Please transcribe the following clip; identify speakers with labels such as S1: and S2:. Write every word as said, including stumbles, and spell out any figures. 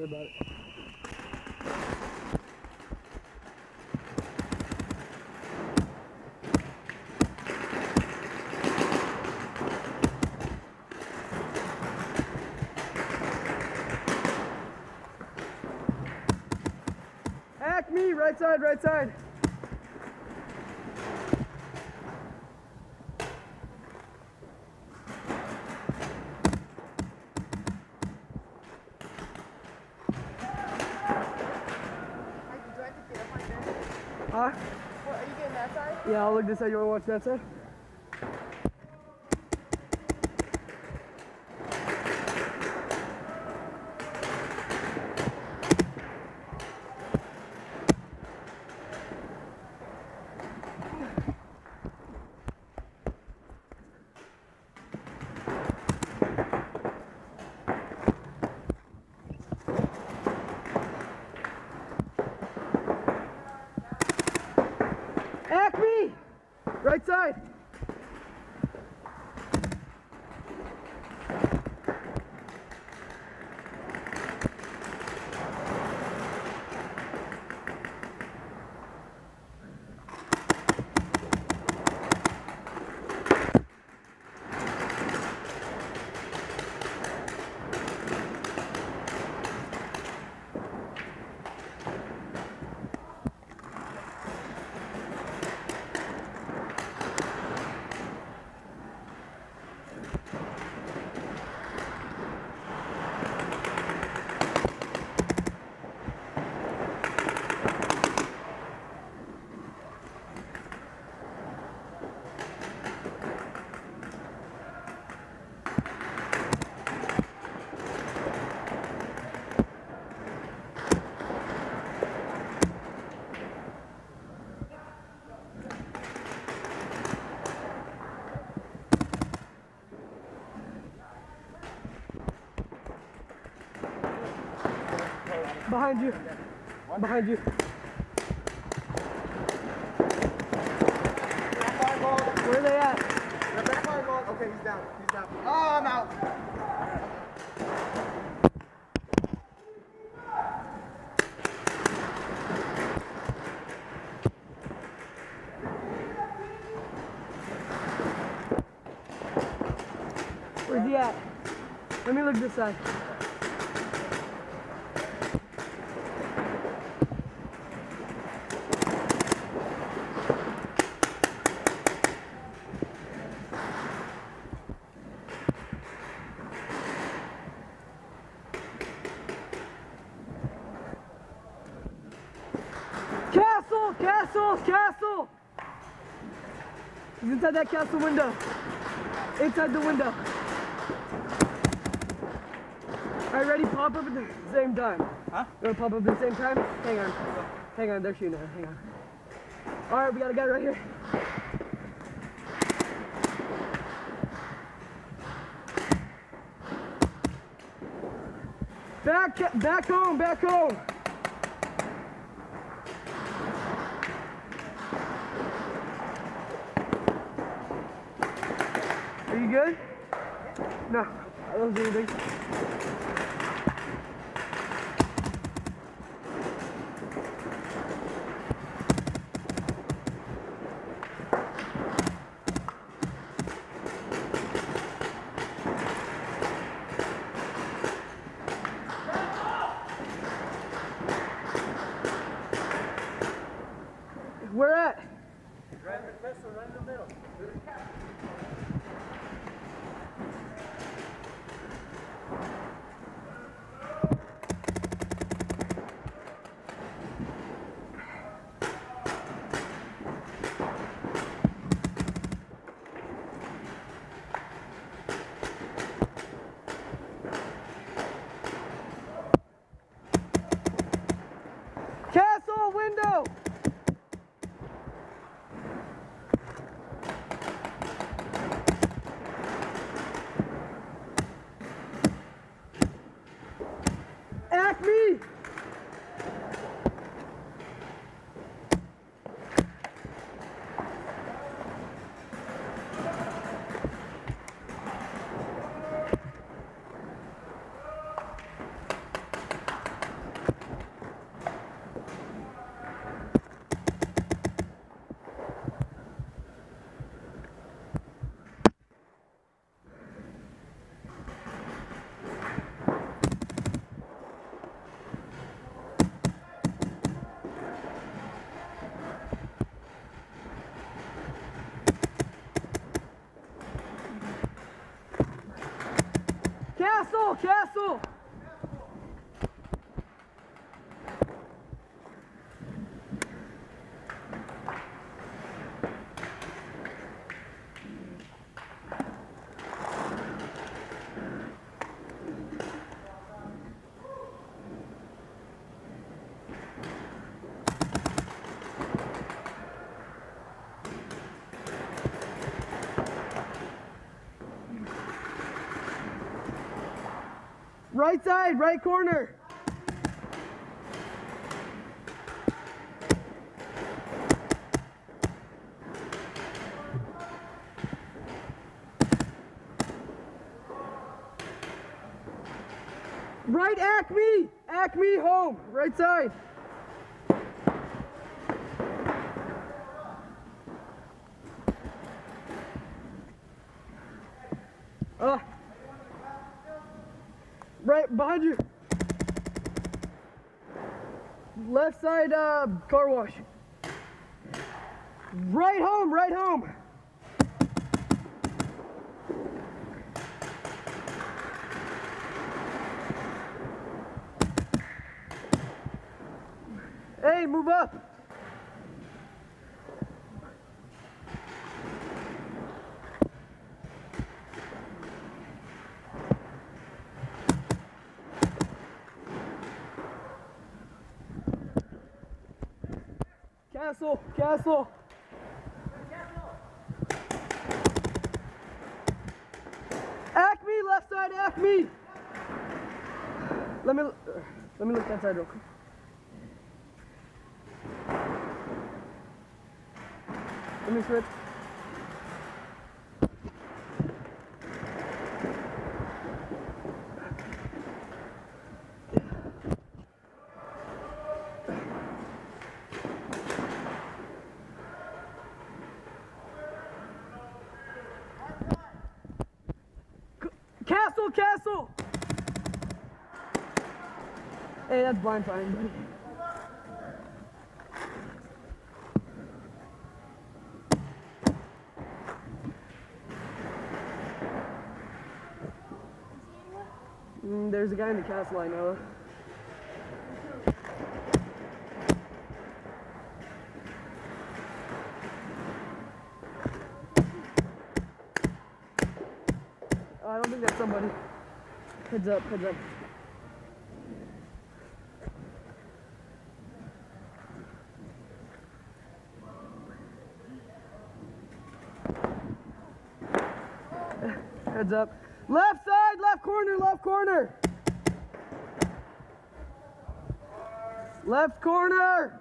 S1: worry about it. Hack me, right side, right side. Huh?
S2: What, are you getting that side?
S1: Yeah, I'll look this side. You want to watch that side? Acme! Right side. Behind you. Behind you. Where are they at?
S2: The back fireball. Okay, he's down. He's down. Oh, I'm out.
S1: Where's he at? Let me look this side. Castle! Castle! Castle! He's inside that castle window. Inside the window. Alright, ready? Pop up at the same time.
S2: Huh?
S1: You wanna pop up at the same time? Hang on. Hang on, they're shooting at her. Hang on. Alright, we got a guy right here. Back, back home, back home. Are you good? No, I don't do anything. Where at?
S2: Right in the pistol, right in the middle.
S1: Castle, castle. Right side, right corner. Right Acme, Acme home, right side. Uh, right behind you. Left side uh, car wash. Right home, right home. Hey, move up. Castle, castle. Acme, left side, Acme. Let me, uh, let me look that side real quick. Let me switch. Castle, castle. Hey, that's blind flying, buddy. Mm, there's a guy in the castle I know. Oh, I don't think that's somebody. Heads up, heads up. Heads up. Left side, left corner, left corner. Left corner.